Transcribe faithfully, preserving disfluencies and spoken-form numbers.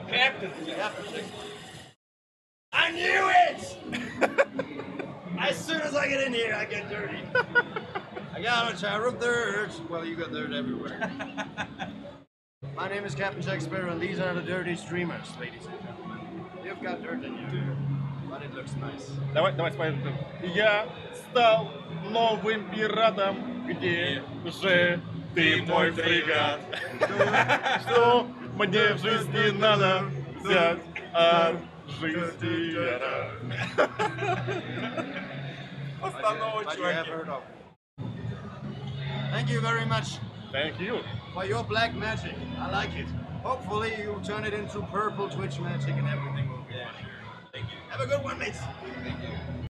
Captain. Captain Jack. I knew it! As soon as I get in here, I get dirty. I got a shower of dirt. Well, you got dirt everywhere. My name is Captain Jack Sparrow, and these are the dirty streamers, ladies and gentlemen. You've got dirt in your hair, but it looks nice. Давай, давай споем. Я стал новым пиратом, где же ты, мой фрегат? Что мне в жизни надо взять от жизни? Постанова, But you have чуваки. heard of. Thank you very much Thank you. for your black magic. I like it. Hopefully you turn it into purple Twitch magic and everything will be fine. Have a good one, mates. Thank you.